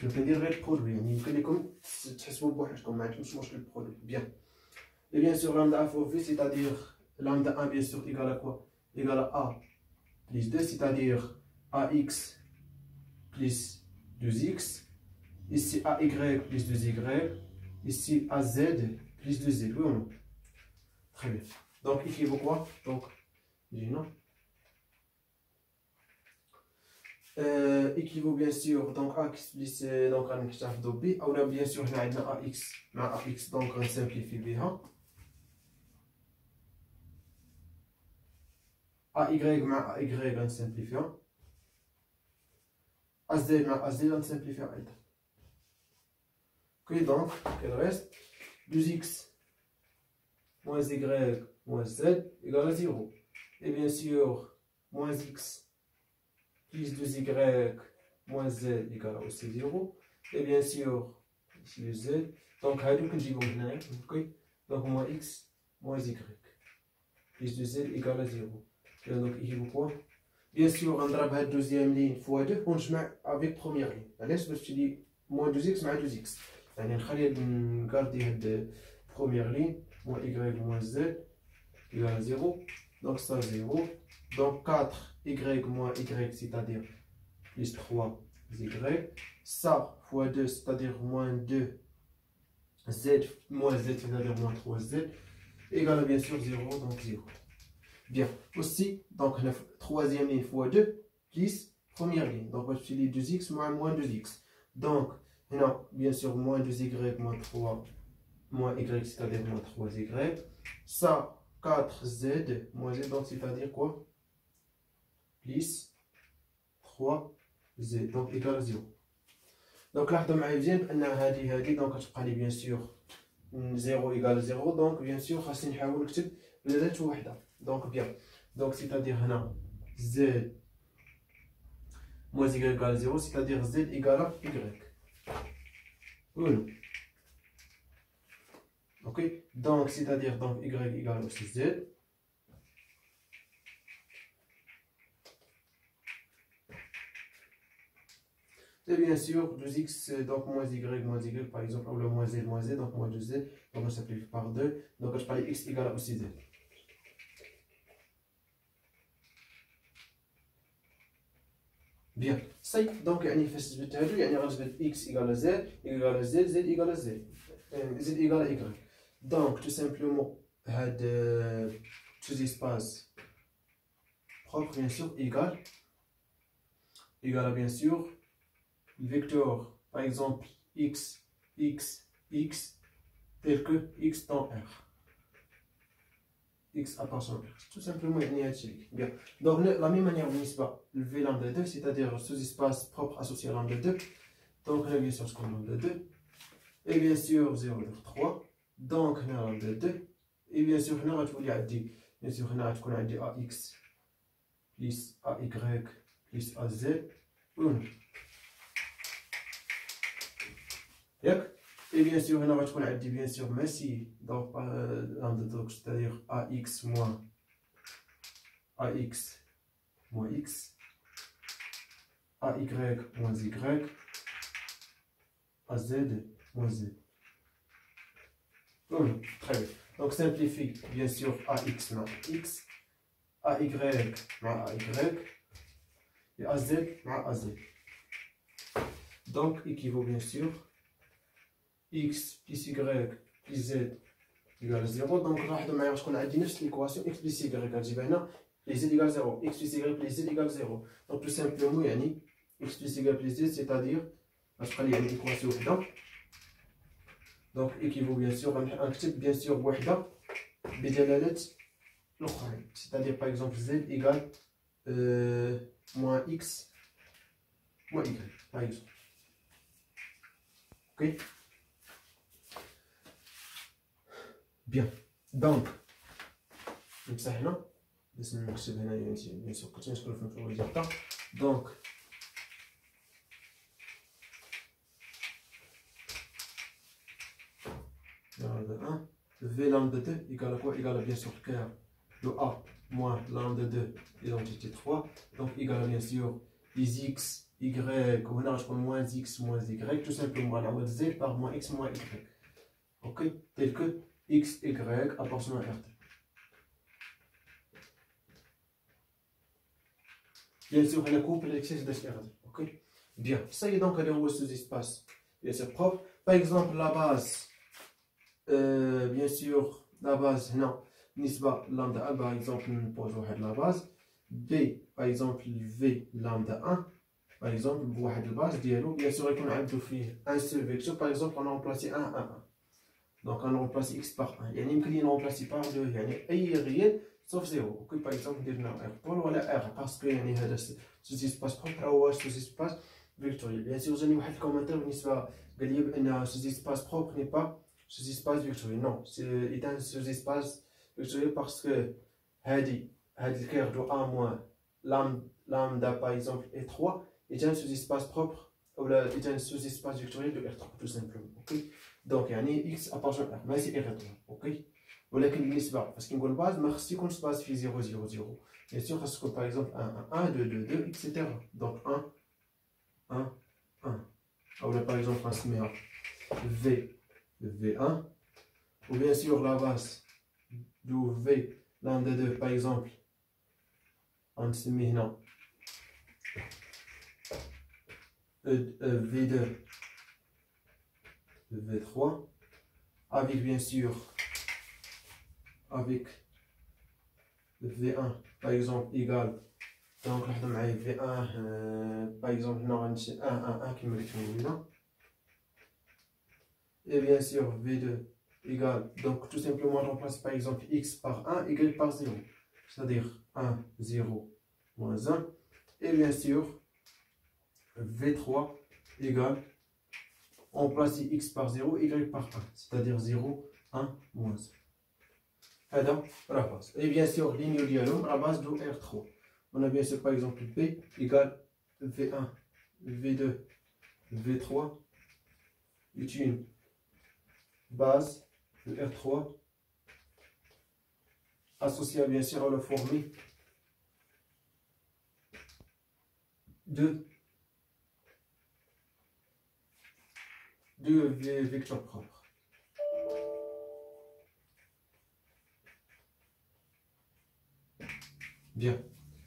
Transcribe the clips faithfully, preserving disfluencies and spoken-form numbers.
كندير غير برودوي يعني يمكن لكم تحسبوا بوحدكم ما عندكمش مشكل البرودوي بيان. Et bien sûr lambda fois v c'est-à-dire lambda un bien sûr égale à quoi? Égale à a plus deux, c'est-à-dire ax plus deux x. Ici ay plus deux y. Ici az plus deux z. Oui ou non? Très bien. Donc équivaut quoi? Donc dis non. Euh, équivaut bien sûr donc ax plus donc on نكتشف b ou là bien sûr هنا عندنا ax مع ax donc on simplifie بها ay مع ay on simplifie az مع az on simplifie أيضا. Ok donc il reste deux x moins y moins z égale à zéro. Et bien sûr moins x plus deux y moins z égale aussi zéro. Et bien sûr, ici le z. Donc, donc moins x moins y plus deux z égale à zéro. Et donc, il vaut quoi? Bien sûr, on a la deuxième ligne fois deux, on se met avec première ligne. Allez, je te dis moins deux x moins deux x. On va garder la première ligne, moins y moins z égale à zéro. Donc, ça zéro. Donc, quatre y moins y, c'est-à-dire plus trois y. Ça fois deux, c'est-à-dire moins deux z moins z, c'est-à-dire moins trois z, égale à bien sûr zéro, donc zéro. Bien. Aussi, donc la troisième ligne fois deux, plus première ligne. Donc, on va utiliser deux x moins moins deux x. Donc, là, bien sûr, moins deux y moins trois, moins y, c'est-à-dire moins trois y. Ça, quatre z moins z, donc c'est-à-dire quoi? Plus trois z, donc égal à zéro. Donc là, on a bien donc bien sûr zéro égale zéro. Donc bien sûr, on va essayer de faire donc bien. Donc c'est-à-dire z moins y égale zéro, c'est-à-dire z égale à y. Oui. Ok. Donc c'est-à-dire donc y égale aussi z. Et bien sûr, deux x, donc moins y, moins y, par exemple, ou le moins z, moins z, donc moins deux z, donc on simplifie par deux, donc je parle x égale à aussi z. Bien, ça y est, donc il fait ce que il y a x égale à z, égale à z, z égale à z, z égale à y. Donc tout simplement, ces espaces propres, bien sûr, égale, égale à bien sûr, le vecteur, par exemple, x, x, x, tel que x dans R. X appartient à R. Tout simplement, il y a bien. Donc, la même manière, on y va le lambda deux, c'est-à-dire sous-espace propre associé à lambda deux. Donc, on a bien sûr ce qu'on a lambda deux. Et bien sûr, zéro virgule trois. Donc, on a lambda deux. Et bien sûr, on a tout bien sûr, on a tout ax plus ay plus az. Et bien sûr, on va trouver bien sûr, mais si donc lambda c'est-à-dire ax moins ax moins x, ay moins y, az moins z. Bon, très bien. Donc simplifie bien sûr ax moins x, ay moins ay et az moins az. Donc équivaut bien sûr x plus y plus z égale à zéro. Donc on va avoir l'équation x plus y égale plus z égale zéro. X plus y plus z égale zéro. Donc tout simplement, x plus y plus z, c'est-à-dire l'équation وحده. Donc équivaut bien sûr غنكتب bien sûr وحده بدلالة الأخرين. C'est-à-dire par exemple z égale euh, moins x moins y par exemple. Ok. Bien, donc, نمسح هنا باش نكتب هنا بيان سور كنت نشكرو في الريزلت. دونك lambda un, v lambda deux égale à quoi? Égale à bien sûr cœur de a moins lambda deux identité trois, donc égale à bien sûr les x y, وهنا غتكون moins x moins y, tout simplement غنعوض z par moins x moins y. Ok, tel que x, y appartenant à R T. Bien sûr, la couple l'excès de R T. Ok, bien. Ça y est donc, aller ce espace. Bien sûr, propre. Par exemple, la base, euh, bien sûr, la base, non. Nisba lambda un, par exemple, nous posons la base. B, par exemple, V lambda un. Par exemple, la base, bien sûr, il y a un seul vecteur. Par exemple, on a remplacé un, un, un. Donc on remplace x par un. يعني يمكن نرمبلاسي par deux. يعني أي réel sauf zéro. Ok, par exemple درنا R بول ولا R parce que يعني هذا سوسي سباس بروبر أو سوسي سباس فيكتوريال. بيان سور جاني واحد الكومنتير بالنسبة قال لي بأن سوسي سباس بروبر ني با سوسي سباس فيكتوريال. نو سي إذا سوسي سباس فيكتوريال باسكو هادي هاد الكير دو أ موان لامدا باغ اكزومبل إي trois إذا سوسي سباس بروبر ولا إذا سوسي سباس فيكتوريال دو R trois tout simplement. Ok. دونك يعني x ابارتون ار ماشي اغ ثلاثة. اوكي، ولكن بالنسبه فاش كنقول باز ما خص يكون سباس في صفر صفر صفر. بيان سور خاص تكون باغ اكزومبل واحد واحد اثنين اثنين اثنين اكسيتيرا. دونك واحد واحد واحد اولا باغ اكزومبل غنسميها في في واحد وبيان سور لا باز دو في لامدا اثنين باغ اكزومبل غنسمي هنا في اثنين V trois, avec bien sûr, avec V un, par exemple, égal, donc V un, euh, par exemple, non, c'est un, un, un qui me dit et bien sûr, V deux égal, donc tout simplement, on remplace par exemple x par un, y par zéro, c'est-à-dire un, zéro, moins un, et bien sûr, V trois égal, on place x par zéro, y par un, c'est-à-dire zéro, un, moins un. La base. Et bien sûr, ligne au dialogue, la base de R trois. On a bien sûr par exemple P égale V un, V deux, V trois, est une base de R trois associée bien sûr à la formule de deux vecteurs propres. Bien.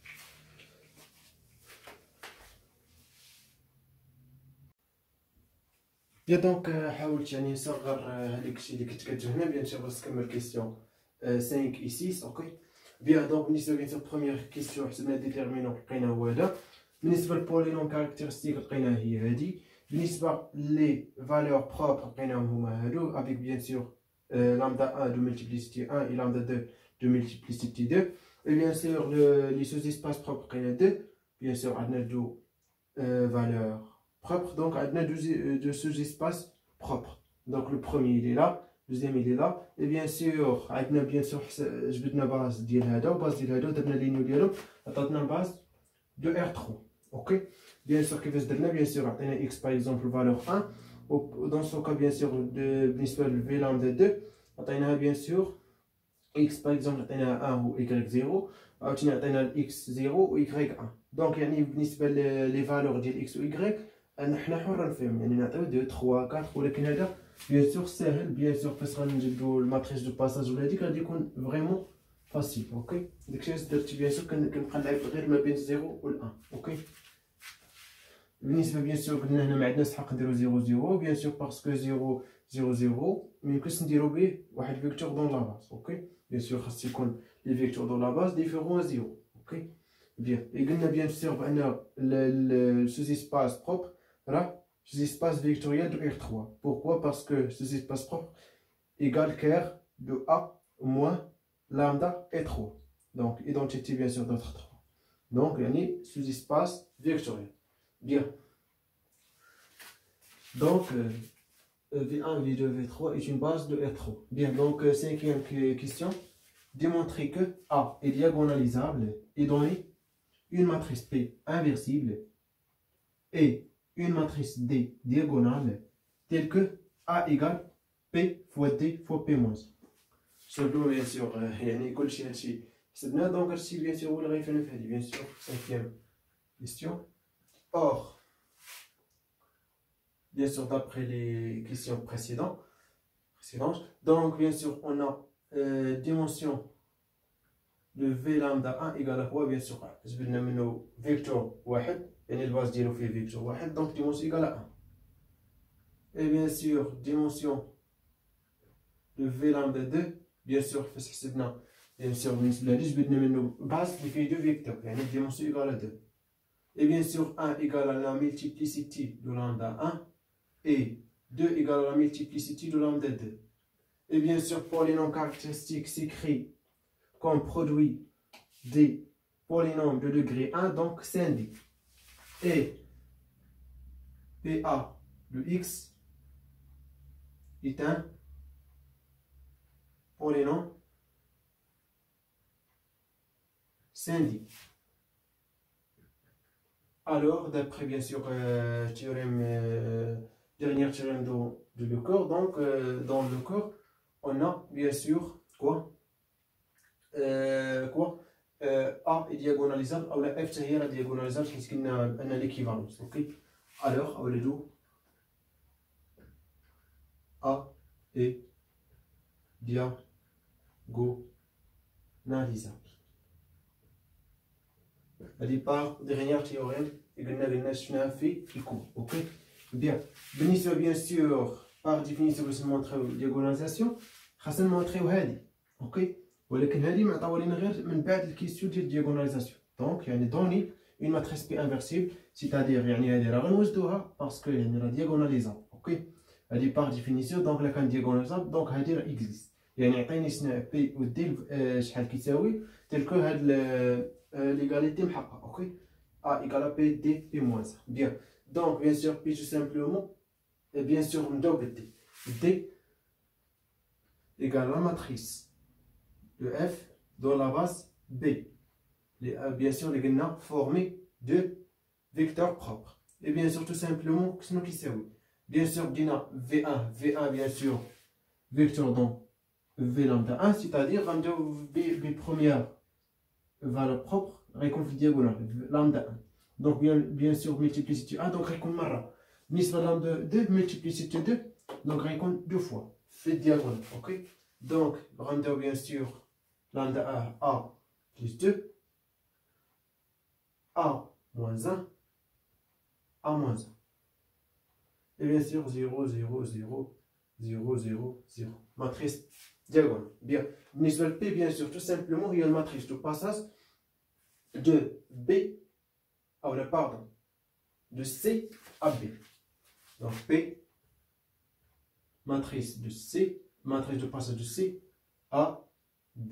Bien donc حاولت يعني نصغر هذيك الشيء اللي كنت كتجه هنا. بيان سور باش نكمل كيسيون خمسة و ستة. اوكي. بيان دونك بالنسبه بيان سور بروميير كيسيون حسبنا ديتيرمينون لقينا هو هذا. بالنسبه للبولينوم كاركتيرستيك لقيناها هي هذه. بالنسبه لي فالور بروبر لقيناهم هما هادو افيك بيان سور lambda un de multiplicité un et lambda deux de multiplicité deux. Et bien sûr, le, les sous-espaces propres, il y en a deux. Bien sûr, on a deux euh, valeurs propres. Donc, on a deux, deux sous-espaces propres. Donc, le premier, il est là. Le deuxième, il est là. Et bien sûr, on a bien sûr, je vais donner la base de l'Hada. base de l'Hada, on a ligne de on a base de R trois. Ok. Bien sûr, que bien sûr, on a x par exemple, valeur un. Dans ce cas, bien sûr, de V lambda deux, on a bien sûr x par exemple, on a un ou y zéro, on a x zéro ou y un. Donc, les valeurs de x ou y, on a deux, trois, quatre, ou bien sûr, c'est bien sûr, parce que la matrice de passage, on a dit qu'elle est vraiment facile. Ok? Donc, bien sûr, qu'on a zéro ou un. Ok? بالنسبه بيان سور قلنا هنا ما عندناش الحق نديرو زيرو زيرو بيان سور باسكو زيرو زيرو زيرو ميمكنش نديرو به واحد فيكتور دون لا باز. اوكي بيان سور خاص يكون لي فيكتور دون لا باز ديفيرون زيرو. اوكي بيان اي قلنا بيان سور بان السوز اسباس بروبر راه سوز اسباس فيكتوريال دو ار trois. Pourquoi? Parce que سوز اسباس بروبر égale كير دو a moins lambda et trois. Donc identité bien sûr d'autre trois. Donc يعني سوز اسباس فيكتوريال. Bien. Donc, euh, V un, V deux, V trois est une base de R trois. Bien, donc, euh, cinquième question. Démontrer que A est diagonalisable et donner une matrice P inversible et une matrice D diagonale telle que A égale P fois D fois P moins. Surtout, bien sûr, il y a une chose qui est donc, bien sûr, vous l'avez fait, bien sûr, cinquième question. Or, bien sûr, d'après les questions précédentes. précédentes. Donc, bien sûr, on a euh, dimension de V lambda un égale à quoi? Bien sûr, je vais nommer vecteur واحد, et le base ديالو فيه vecteur واحد, donc dimension égale à un. Et bien sûr, dimension de V lambda deux, bien sûr, فاش حسبنا bien sûr بالنسبة لهادي جبدنا منه base اللي فيه deux vecteurs, يعني dimension égale à deux. Et bien sûr, un égale à la multiplicité de lambda un et deux égale à la multiplicité de lambda deux. Et bien sûr, polynôme caractéristique s'écrit comme produit des polynômes de degré un, donc c'est un D. Et P A de x est un polynôme syndie. Alors, d'après bien sûr euh, théorème, euh, dernier théorème de, de Lecor, donc euh, dans le corps, on a bien sûr quoi, euh, quoi euh, A est diagonalisable, ou la F est diagonalisable, parce qu'il y a un équivalence. Ok. Alors, on va dire A est diagonalisable. À départ, dernier théorème, et qu'on a fait في الكود. Ok. Bien. بالنسبة bien sûr, par définition, باش نمونطريو diagonalisation, خاصنا نمونطريو هادي. Ok. ولكن هادي معطاوها لينا غير من بعد الكيسيون ديال diagonalisation. Donc يعني دوني une matrice P inversible, c'est-à-dire يعني هادي راه غنوجدوها باسكو يعني راه diagonalisable. Ok. هادي par définition, donc لا كان diagonalisable, donc هادي راه existe. يعني عطيني شنو بي و دي شحال كيساوي تلك هاد l'égalité محققة. Ok. A égale à P, D, P moins un. Bien. Donc, bien sûr, P tout simplement, et bien sûr, on doit D. D égale à la matrice de F dans la base B. Les, bien sûr, les gagnants formés de vecteurs propres. Et bien sûr, tout simplement, qu'est-ce qui c'est? Bien sûr, V un, V un, bien sûr, vecteur dans V lambda un, c'est-à-dire, B, B première valeur propre. réconflit diagonale lambda un. Donc bien, bien sûr multiplicité un, donc récolte marra. Nisba lambda deux, multiplicité deux, donc récolte deux fois. Fait diagonale, ok. Donc lambda bien sûr lambda un A plus deux, A moins un, A moins un. Et bien sûr zéro, zéro, zéro, zéro, zéro, zéro. Matrice diagonale. Bien. Nisba P bien sûr tout simplement il y a une matrice de passage de B, oh, pardon, de C à B. Donc P, matrice de C, matrice de passage de C à B.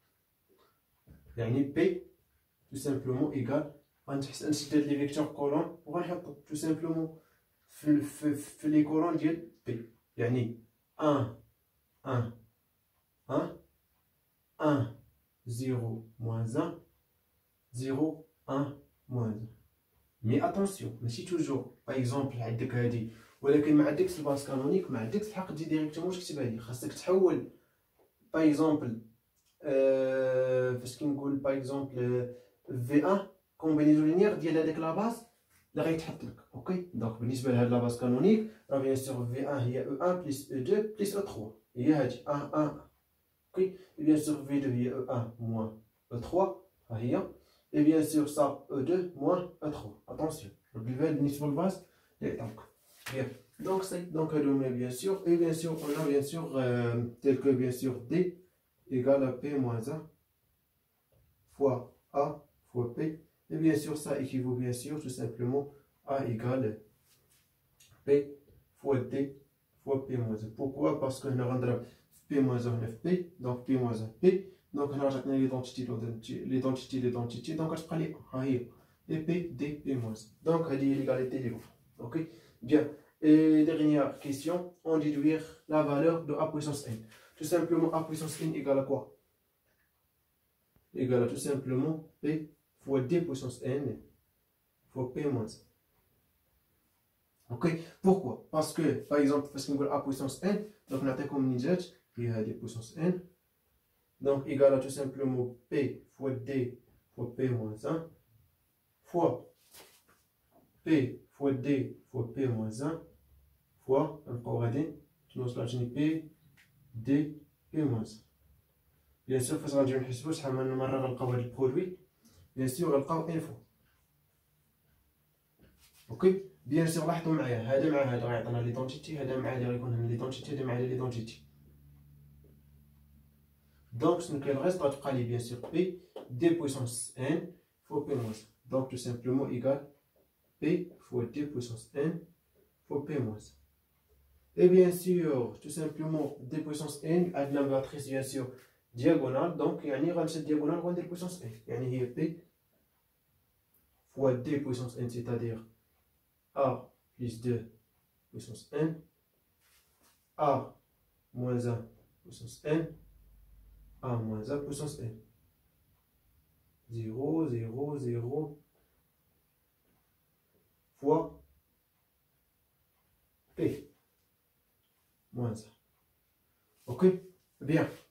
Yani P, tout simplement égal, on citer les vecteurs colonnes, on va tout simplement les colonnes de P. Yani un, un, un, un, zéro, moins un, zéro, un, moins un. Mais attention, mais si toujours, par exemple, عندك هادي ولكن ما عندكش الباس كانونيك ما عندكش الحق تجي ديريكتومون واش تكتبها لي، خاصك تحول باغ اكزومبل فاش كنقول باغ اكزومبل في واحد كومبينيزون لينيير ديال هذاك لا باس اللي غيتحط لك. اوكي. دونك بالنسبه لهاد لا باس كانونيك راه بيان سور في واحد هي او واحد بلس او اثنين بلس او ثلاثة هي هادي واحد واحد. اوكي. بيان سور في اثنين هي او واحد موان او ثلاثة ها هي. Et bien sûr, ça, E deux moins E trois. Attention, le بالنسبة للباس donc bien. Donc c'est donc donné bien sûr. Et bien sûr, on a bien sûr euh, tel que bien sûr D égale à P moins un fois A fois P. Et bien sûr, ça équivaut bien sûr tout simplement A égale P fois D fois P moins un. Pourquoi? Parce que nous rendons P moins un F P, donc P moins un P. Donc, on a l'identité, l'identité, l'identité. Donc, je prends les A et P, D, P moins. Donc, il y a l'égalité des groupes. Ok. Bien. Et dernière question, on déduire la valeur de A puissance n. Tout simplement, A puissance n égale à quoi? Égale à tout simplement P fois D puissance n fois P moins. Ok. Pourquoi? Parce que, par exemple, parce qu'on a A puissance n, donc on a comme une jet, il y a D puissance n. Donc, égal à tout simplement P fois D fois P moins un fois P fois D fois P moins un fois نبقاو غاديين تنوصلو عاوتاني بي دي بي موان واحد. بيان سور فاش غنجيو نحسبو شحال من مرة غنلقاو هاد البرودوي، بيان سور غنلقاو ان فوا. اوكي بيان سور لاحظوا معايا هذا مع هذا غيعطينا ليدونتيتي، هذا مع هذا غيكون هنا ليدونتيتي، هذا مع هذا ليدونتيتي. دونك شنو كاين الغيست غتبقى لي بيان سور بي دي بويسونس ان فوا بي موان واحد. دونك تو سامبلومون ايكال بي فوا دي بويسونس ان فوا بي موان واحد. Et bien sûr, tout simplement, d puissance n, avec la matrice bien sûr diagonale, donc il y a une diagonale de d puissance n. Il y a p fois d puissance n, c'est-à-dire a plus deux puissance n, a moins un puissance n, a moins un puissance n. zéro, zéro, zéro fois p. Moins un. Ok? Bien.